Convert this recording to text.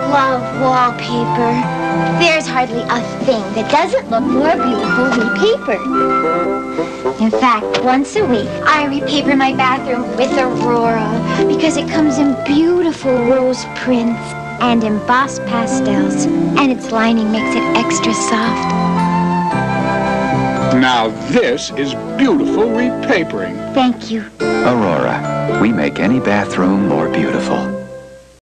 love wallpaper. There's hardly a thing that doesn't look more beautiful repapered. In fact, once a week, I repaper my bathroom with Aurora because it comes in beautiful rose prints and embossed pastels, and its lining makes it extra soft. Now this is beautiful repapering. Thank you. Aurora, we make any bathroom more beautiful.